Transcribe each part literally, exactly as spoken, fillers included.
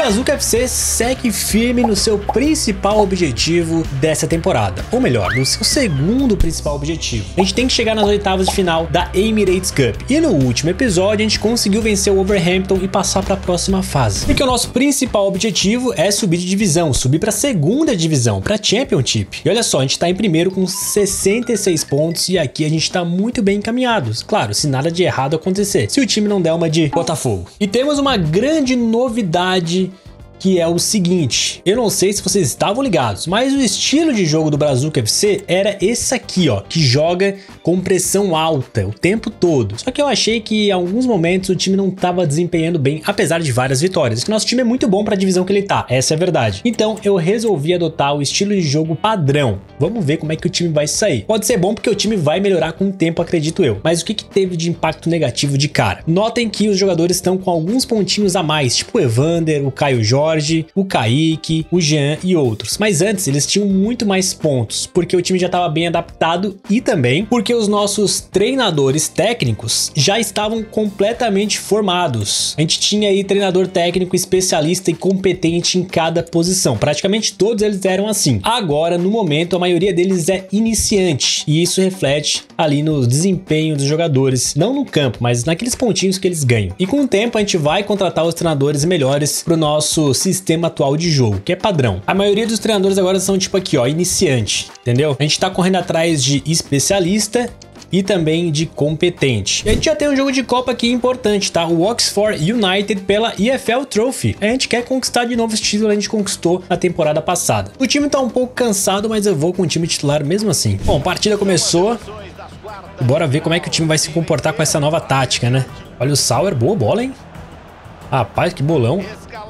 Brazuca F C segue firme no seu principal objetivo dessa temporada, ou melhor, no seu segundo principal objetivo. A gente tem que chegar nas oitavas de final da Emirates Cup, e no último episódio a gente conseguiu vencer o Wolverhampton e passar para a próxima fase. Porque o nosso principal objetivo é subir de divisão, subir para a segunda divisão, para a Championship. E olha só, a gente está em primeiro com sessenta e seis pontos e aqui a gente está muito bem encaminhados. Claro, se nada de errado acontecer, se o time não der uma de Botafogo. E temos uma grande novidade, que é o seguinte, eu não sei se vocês estavam ligados, mas o estilo de jogo do Brazuca F C era esse aqui, ó, que joga com pressão alta o tempo todo. Só que eu achei que em alguns momentos o time não estava desempenhando bem, apesar de várias vitórias. Que nosso time é muito bom para a divisão que ele tá, essa é a verdade. Então eu resolvi adotar o estilo de jogo padrão. Vamos ver como é que o time vai sair. Pode ser bom porque o time vai melhorar com o tempo, acredito eu. Mas o que que teve de impacto negativo de cara? Notem que os jogadores estão com alguns pontinhos a mais, tipo o Evander, o Caio Jorge, o Kaique, o Jean e outros. Mas antes eles tinham muito mais pontos, porque o time já estava bem adaptado e também porque os nossos treinadores técnicos já estavam completamente formados. A gente tinha aí treinador técnico especialista e competente em cada posição. Praticamente todos eles eram assim. Agora, no momento, a maioria deles é iniciante e isso reflete ali no desempenho dos jogadores, não no campo, mas naqueles pontinhos que eles ganham. E com o tempo a gente vai contratar os treinadores melhores para o nosso sistema atual de jogo, que é padrão. A maioria dos treinadores agora são tipo aqui, ó, iniciante, entendeu? A gente tá correndo atrás de especialista e também de competente. E a gente já tem um jogo de Copa aqui importante, tá? O Oxford United pela E F L Trophy. A gente quer conquistar de novo esse título, a gente conquistou na temporada passada. O time tá um pouco cansado, mas eu vou com o time titular mesmo assim. Bom, a partida começou. Bora ver como é que o time vai se comportar com essa nova tática, né? Olha o Sauer, boa bola, hein? Rapaz, que bolão.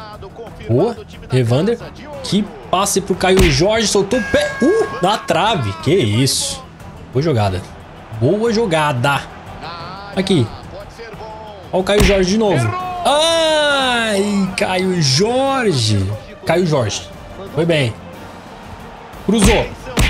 Boa, Evander. Que passe pro Caio Jorge, soltou o pé. Uh, na trave. Que isso. Boa jogada. Boa jogada. Aqui. Olha o Caio Jorge de novo. Ai, Caio Jorge. Caio Jorge. Foi bem. Cruzou.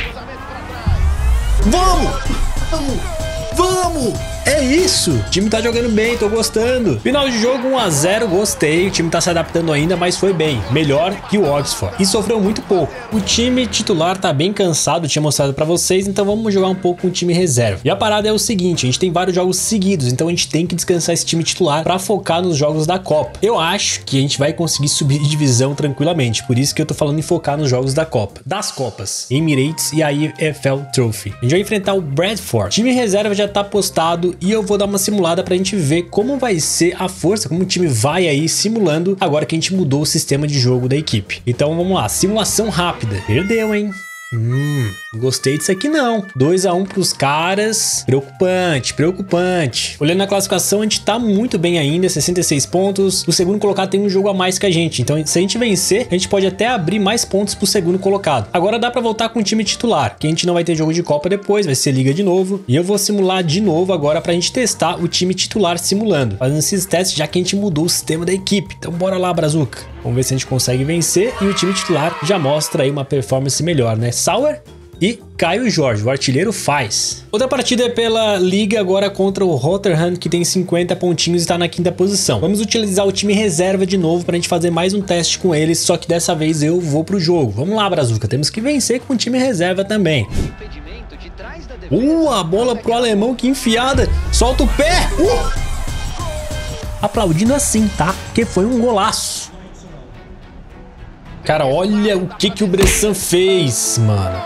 Vamos! Vamos! Vamos! É isso, o time tá jogando bem, tô gostando. Final de jogo um a zero, gostei. O time tá se adaptando ainda, mas foi bem, melhor que o Oxford. E sofreu muito pouco. O time titular tá bem cansado, tinha mostrado pra vocês, então vamos jogar um pouco com o time reserva. E a parada é o seguinte, a gente tem vários jogos seguidos, então a gente tem que descansar esse time titular pra focar nos jogos da Copa. Eu acho que a gente vai conseguir subir de divisão tranquilamente, por isso que eu tô falando em focar nos jogos da Copa. Das Copas, Emirates e a E F L Trophy. A gente vai enfrentar o Bradford. O time reserva já tá postado e eu vou dar uma simulada pra gente ver como vai ser a força, como o time vai aí simulando agora que a gente mudou o sistema de jogo da equipe. Então vamos lá, simulação rápida. Perdeu, hein? Hum, gostei disso aqui não. dois a um pros caras. Preocupante, preocupante. Olhando na classificação, a gente tá muito bem ainda, sessenta e seis pontos. O segundo colocado tem um jogo a mais que a gente. Então, se a gente vencer, a gente pode até abrir mais pontos pro segundo colocado. Agora dá pra voltar com o time titular, que a gente não vai ter jogo de Copa depois, vai ser liga de novo. E eu vou simular de novo agora pra gente testar o time titular simulando, fazendo esses testes, já que a gente mudou o sistema da equipe. Então bora lá, Brazuca. Vamos ver se a gente consegue vencer e o time titular já mostra aí uma performance melhor, né? Sauer e Caio Jorge, o artilheiro faz. Outra partida é pela Liga agora contra o Rotherham, que tem cinquenta pontinhos e está na quinta posição. Vamos utilizar o time reserva de novo para a gente fazer mais um teste com eles, só que dessa vez eu vou pro jogo. Vamos lá, Brazuca, temos que vencer com o time reserva também. Uh, a bola pro alemão, que enfiada. Solta o pé. Uh! Aplaudindo assim, tá? Porque foi um golaço. Cara, olha o que que o Bressan fez, mano.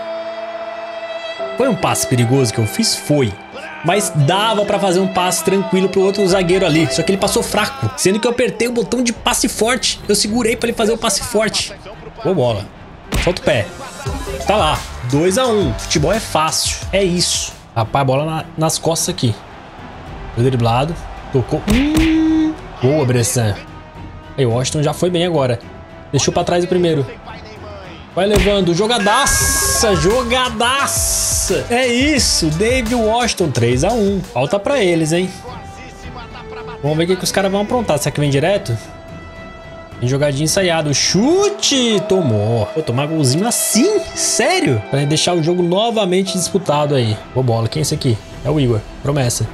Foi um passe perigoso que eu fiz? Foi. Mas dava pra fazer um passe tranquilo pro outro zagueiro ali. Só que ele passou fraco. Sendo que eu apertei o botão de passe forte. Eu segurei pra ele fazer o passe forte. Boa bola. Solta o pé. Tá lá. dois a um. Futebol é fácil. É isso. Rapaz, bola na, nas costas aqui. Foi driblado. Tocou. Hum. Boa, Bressan. Aí, o Washington já foi bem agora. Deixou pra trás o primeiro. Vai levando. Jogadaça. Jogadaça. É isso. David Washington. três a um. Falta pra eles, hein? Vamos ver o que, que os caras vão aprontar. Será que vem direto? Tem jogadinha ensaiada. Chute. Tomou. Vou tomar golzinho assim? Sério? Pra deixar o jogo novamente disputado aí. Boa bola. Quem é esse aqui? É o Igor. Promessa.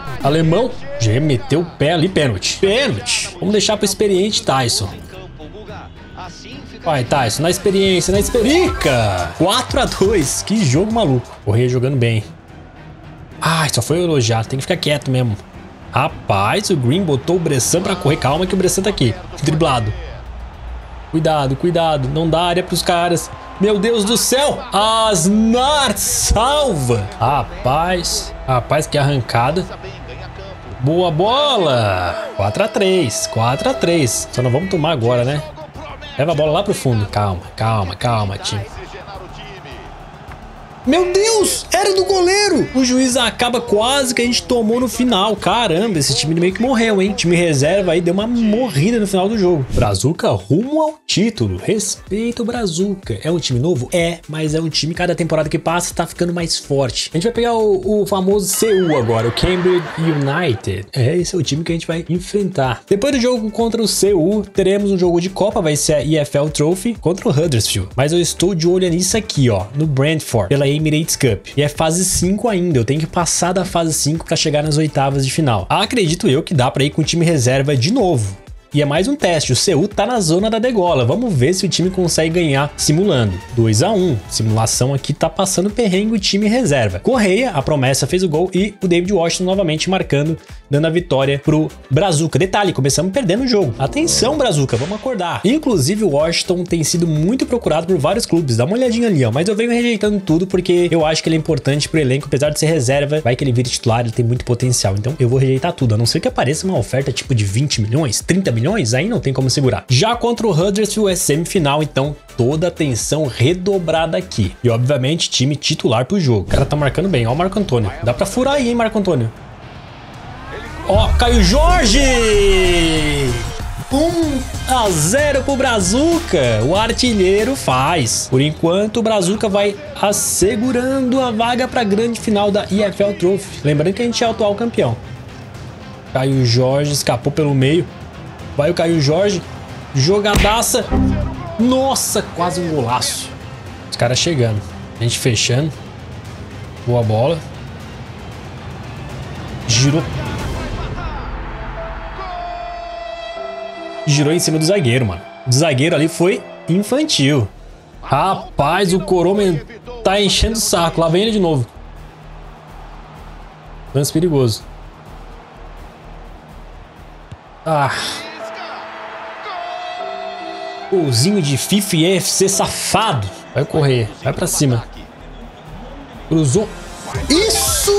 Alemão. Já meteu o pé ali. Pênalti. Pênalti. Vamos deixar pro experiente Tyson. Vai, Tyson, na experiência, na experiência. quatro a dois, que jogo maluco. Correia jogando bem. Ai, só foi elogiado, tem que ficar quieto mesmo. Rapaz, o Green botou o Bressan pra correr. Calma que o Bressan tá aqui, driblado. Cuidado, cuidado, não dá área pros caras. Meu Deus do céu, Asnar salva. Rapaz, rapaz, que arrancada. Boa bola. quatro a três, quatro a três. Só não vamos tomar agora, né? Leva a bola lá pro fundo. Calma, calma, calma, time. Meu Deus, era do goleiro. O juiz acaba, quase que a gente tomou no final. Caramba, esse time meio que morreu, hein? Time reserva aí deu uma morrida no final do jogo. Brazuca rumo ao título. Respeita o Brazuca. É um time novo? É, mas é um time, cada temporada que passa, tá ficando mais forte. A gente vai pegar o, o famoso C U agora, o Cambridge United. É, esse é o time que a gente vai enfrentar. Depois do jogo contra o C U, teremos um jogo de Copa, vai ser a E F L Trophy contra o Huddersfield. Mas eu estou de olho nisso aqui, ó, no Brentford, pela Emirates Cup. E é fase cinco ainda, eu tenho que passar da fase cinco para chegar nas oitavas de final. Acredito eu que dá para ir com o time reserva de novo. E é mais um teste, o C U tá na zona da degola, vamos ver se o time consegue ganhar simulando. dois a um, simulação aqui tá passando perrengue o time reserva. Correia, a promessa, fez o gol e o David Washington novamente marcando, dando a vitória pro Brazuca. Detalhe, começamos perdendo o jogo. Atenção, Brazuca, vamos acordar. Inclusive o Washington tem sido muito procurado por vários clubes, dá uma olhadinha ali, ó, mas eu venho rejeitando tudo porque eu acho que ele é importante pro elenco, apesar de ser reserva, vai que ele vire titular, ele tem muito potencial, então eu vou rejeitar tudo, a não ser que apareça uma oferta tipo de vinte milhões, trinta milhões, aí não tem como segurar. Já contra o Huddersfield é semifinal, então toda a atenção redobrada aqui. E obviamente time titular pro jogo. O cara tá marcando bem, ó o Marco Antônio. Dá pra furar aí, hein, Marco Antônio. Ó, Caio Jorge! um a zero pro Brazuca. O artilheiro faz. Por enquanto o Brazuca vai assegurando a vaga pra grande final da E F L Trophy. Lembrando que a gente é o atual campeão. Caio Jorge escapou pelo meio. Vai o Caio Jorge, jogadaça, nossa, quase um golaço. Os caras chegando, a gente fechando, boa bola, girou, girou em cima do zagueiro, mano. O zagueiro ali foi infantil. Rapaz, o Coromen tá enchendo o saco, lá vem ele de novo. Lance perigoso. Ah... Golzinho de FIFA e F C safado. Vai correr, vai pra cima. Cruzou. Isso!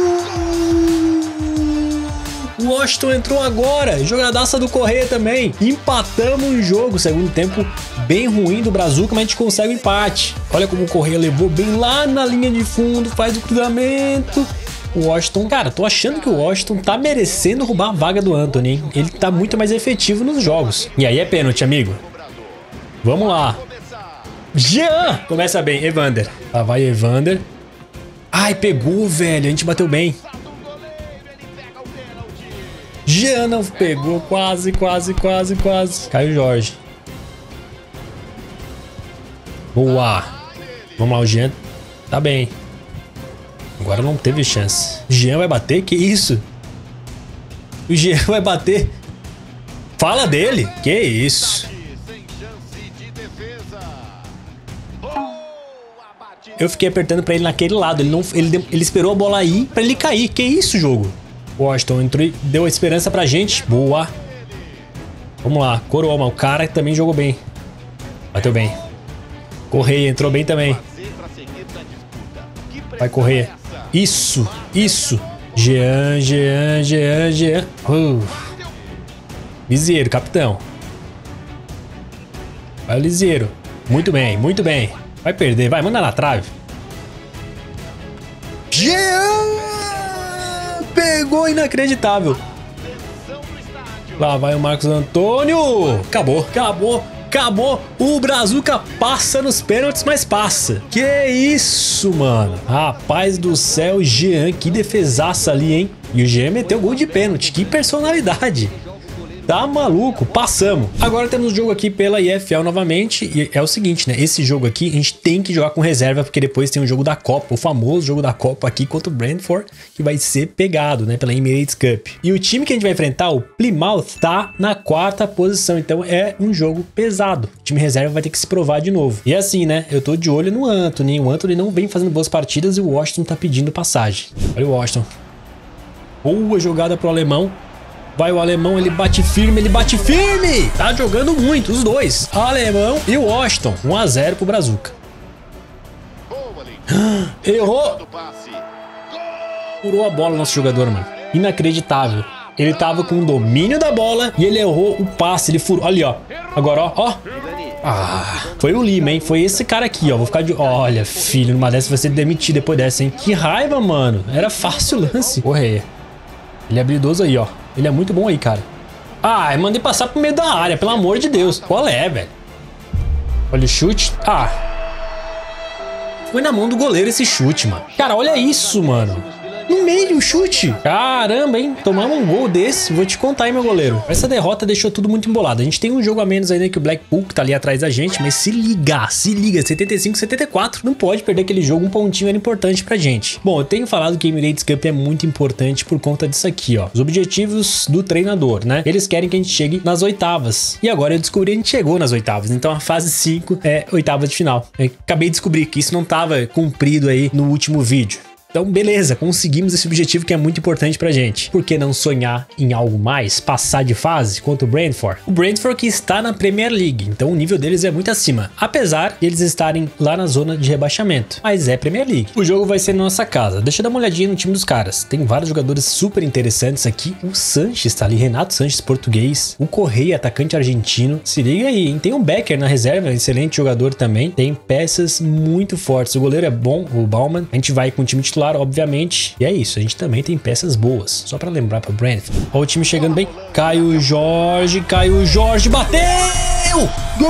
O Washington entrou agora. Jogadaça do Correia também. Empatamos o jogo. Segundo tempo bem ruim do Brazuca, mas a gente consegue o empate. Olha como o Correia levou bem lá na linha de fundo. Faz o cruzamento. O Washington, cara, tô achando que o Washington tá merecendo roubar a vaga do Anthony, hein? Ele tá muito mais efetivo nos jogos. E aí é pênalti, amigo. Vamos lá. Jean! Começa bem, Evander. Lá vai Evander. Ai, pegou, velho. A gente bateu bem. Jean não pegou. Quase, quase, quase, quase. Caio Jorge. Boa. Vamos lá, o Jean. Tá bem. Agora não teve chance. Jean vai bater? Que isso? O Jean vai bater. Fala dele. Que isso? Eu fiquei apertando pra ele naquele lado. Ele, não, ele, ele esperou a bola ir pra ele cair. Que isso, jogo? Washington entrou e deu a esperança pra gente. Boa. Vamos lá. Coroa, o cara também jogou bem. Bateu bem. Correia entrou bem também. Vai correr. Isso, isso. Jean, Jean, Jean, Jean. Uh. Liseiro, capitão. Vai o Liseiro. Muito bem, muito bem. Vai perder, vai, manda na trave. Jean! Pegou, inacreditável. Lá vai o Marcos Antônio. Acabou, acabou, acabou. O Brazuca passa nos pênaltis, mas passa. Que isso, mano. Rapaz do céu, Jean, que defesaça ali, hein? E o Jean meteu gol de pênalti. Que personalidade. Tá maluco? Passamos. Agora temos o jogo aqui pela I F L novamente. E é o seguinte, né? Esse jogo aqui a gente tem que jogar com reserva, porque depois tem o jogo da Copa, o famoso jogo da Copa aqui contra o Brentford, que vai ser pegado, né? Pela Emirates Cup. E o time que a gente vai enfrentar, o Plymouth, tá na quarta posição. Então é um jogo pesado. O time reserva vai ter que se provar de novo. E assim, né? Eu tô de olho no Antony. O Antony não vem fazendo boas partidas e o Washington tá pedindo passagem. Olha o Washington. Boa jogada pro alemão. Vai o alemão, ele bate firme, ele bate firme! Tá jogando muito, os dois. Alemão e o Washington. um a zero pro Brazuca. Errou! Furou a bola o nosso jogador, mano. Inacreditável. Ele tava com o domínio da bola e ele errou o passe. Ele furou. Ali, ó. Agora, ó. Ó. Ah, foi o Lima, hein? Foi esse cara aqui, ó. Vou ficar de... Olha, filho, numa dessa vai ser demitido depois dessa, hein? Que raiva, mano. Era fácil o lance. Correia. Ele é habilidoso aí, ó. Ele é muito bom aí, cara. Ah, eu mandei passar pro meio da área, pelo amor de Deus. Qual é, velho? Olha o chute. Ah. Foi na mão do goleiro esse chute, mano. Cara, olha isso, mano. No meio o chute. Caramba, hein? Tomamos um gol desse. Vou te contar, hein, meu goleiro. Essa derrota deixou tudo muito embolado. A gente tem um jogo a menos ainda que o Blackpool, que tá ali atrás da gente. Mas se ligar, se liga. setenta e cinco, setenta e quatro. Não pode perder aquele jogo. Um pontinho era importante pra gente. Bom, eu tenho falado que a Emirates Cup é muito importante por conta disso aqui, ó. Os objetivos do treinador, né? Eles querem que a gente chegue nas oitavas. E agora eu descobri que a gente chegou nas oitavas. Então a fase cinco é oitava de final. Eu acabei de descobrir que isso não tava cumprido aí no último vídeo. Então, beleza, conseguimos esse objetivo que é muito importante pra gente. Por que não sonhar em algo mais? Passar de fase contra o Brentford? O Brentford que está na Premier League, então o nível deles é muito acima. Apesar de eles estarem lá na zona de rebaixamento. Mas é Premier League. O jogo vai ser na nossa casa. Deixa eu dar uma olhadinha no time dos caras. Tem vários jogadores super interessantes aqui. O Sanches tá ali, Renato Sanches, português. O Correia, atacante argentino. Se liga aí, hein? Tem um Becker na reserva, excelente jogador também. Tem peças muito fortes. O goleiro é bom, o Baumann. A gente vai com o time titular, obviamente. E é isso, a gente também tem peças boas. Só pra lembrar pro Brentford. Olha o time chegando bem. Caio Jorge, Caio Jorge, bateu! Gol!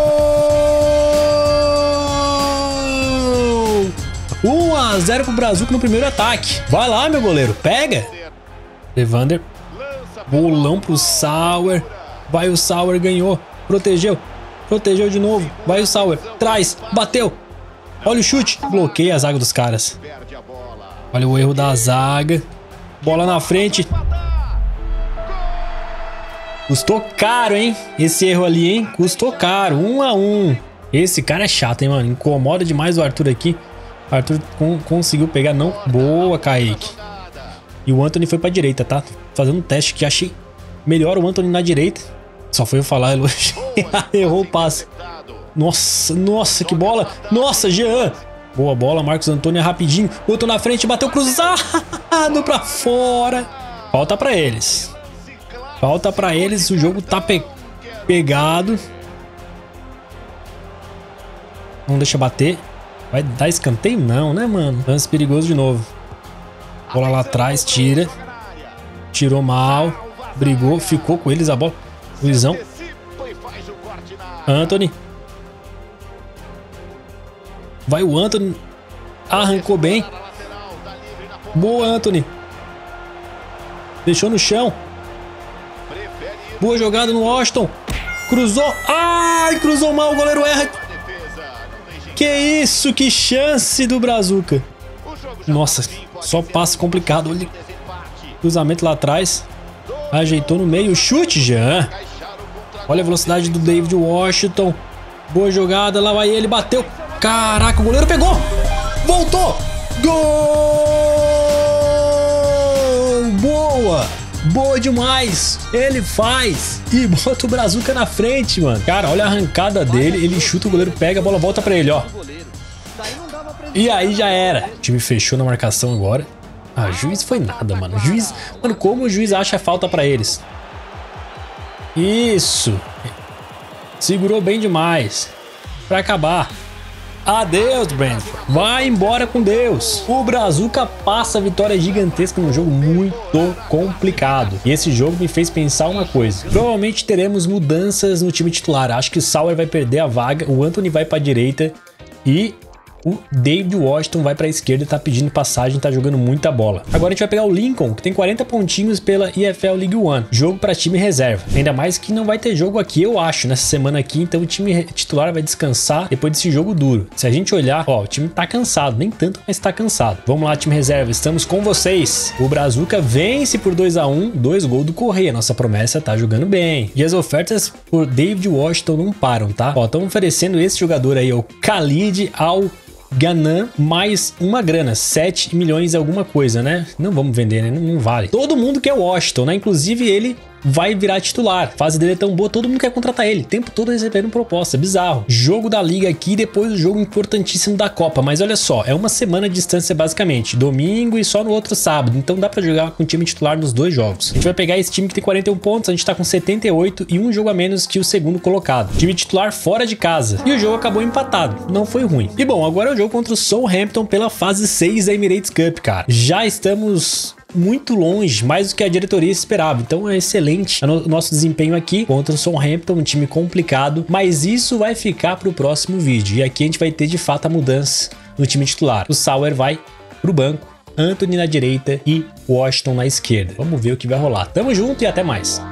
um a zero pro Brazuca no primeiro ataque. Vai lá, meu goleiro, pega! Levander. Bolão pro Sauer. Vai o Sauer, ganhou. Protegeu. Protegeu de novo. Vai o Sauer. Traz. Bateu. Olha o chute. Bloqueia a zaga dos caras. Olha o erro da zaga. Bola na frente. Custou caro, hein? Esse erro ali, hein? Custou caro. Um a um. Esse cara é chato, hein, mano? Incomoda demais o Arthur aqui. O Arthur con conseguiu pegar, não. Boa, Kaique. E o Antony foi pra direita, tá? Fazendo um teste que achei melhor o Antony na direita. Só foi eu falar, ele errou o passe. Nossa, nossa, que bola. Nossa, Jean. Boa bola, Marcos Antônio é rapidinho. Botou na frente, bateu cruzado pra fora. Falta pra eles. Falta pra eles, o jogo tá pe pegado. Não deixa bater. Vai dar escanteio? Não, né, mano? Lance perigoso de novo. Bola lá atrás, tira. Tirou mal. Brigou, ficou com eles a bola. Luizão. Antony. Vai o Antony. Arrancou bem. Boa, Antony. Deixou no chão. Boa jogada no Washington. Cruzou. Ai, cruzou mal. O goleiro erra. Que isso, que chance do Brazuca. Nossa, só passe complicado. Olha. Cruzamento lá atrás. Ajeitou no meio. Chute, Jean. Olha a velocidade do David Washington. Boa jogada. Lá vai ele. Bateu. Caraca, o goleiro pegou. Voltou. Gol. Boa. Boa demais. Ele faz. E bota o Brazuca na frente, mano. Cara, olha a arrancada dele. Ele chuta, o goleiro pega, a bola volta pra ele, ó. E aí já era. O time fechou na marcação agora. Ah, o juiz foi nada, mano. O juiz... Mano, como o juiz acha falta pra eles? Isso. Segurou bem demais. Pra acabar. Adeus, Brentford. Vai embora com Deus. O Brazuca passa a vitória gigantesca num jogo muito complicado. E esse jogo me fez pensar uma coisa. Provavelmente teremos mudanças no time titular. Acho que o Sauer vai perder a vaga. O Antony vai pra direita. E O David Washington vai para a esquerda, tá pedindo passagem, tá jogando muita bola. Agora a gente vai pegar o Lincoln, que tem quarenta pontinhos pela E F L League One. Jogo para time reserva. Ainda mais que não vai ter jogo aqui, eu acho, nessa semana aqui. Então o time titular vai descansar depois desse jogo duro. Se a gente olhar, ó, o time tá cansado. Nem tanto, mas tá cansado. Vamos lá, time reserva. Estamos com vocês. O Brazuca vence por dois a um. Dois gols do Correia. Nossa promessa tá jogando bem. E as ofertas por David Washington não param, tá? Ó, estão oferecendo esse jogador aí, o Khalid Al Ganan, mais uma grana, sete milhões alguma coisa, né? Não vamos vender, né? Não, não vale. Todo mundo quer o Washington, né? Inclusive ele vai virar titular. A fase dele é tão boa, todo mundo quer contratar ele. O tempo todo recebendo proposta, bizarro. Jogo da liga aqui, depois o jogo importantíssimo da Copa. Mas olha só, é uma semana de distância basicamente. Domingo e só no outro sábado. Então dá pra jogar com o time titular nos dois jogos. A gente vai pegar esse time que tem quarenta e um pontos, a gente tá com setenta e oito e um jogo a menos que o segundo colocado. Time titular fora de casa. E o jogo acabou empatado. Não foi ruim. E bom, agora é o jogo contra o Southampton pela fase seis da Emirates Cup, cara. Já estamos muito longe, mais do que a diretoria esperava. Então é excelente o nosso desempenho aqui contra o Southampton, um time complicado, mas isso vai ficar para o próximo vídeo. E aqui a gente vai ter de fato a mudança no time titular. O Sauer vai pro banco, Anthony na direita e Washington na esquerda. Vamos ver o que vai rolar. Tamo junto e até mais.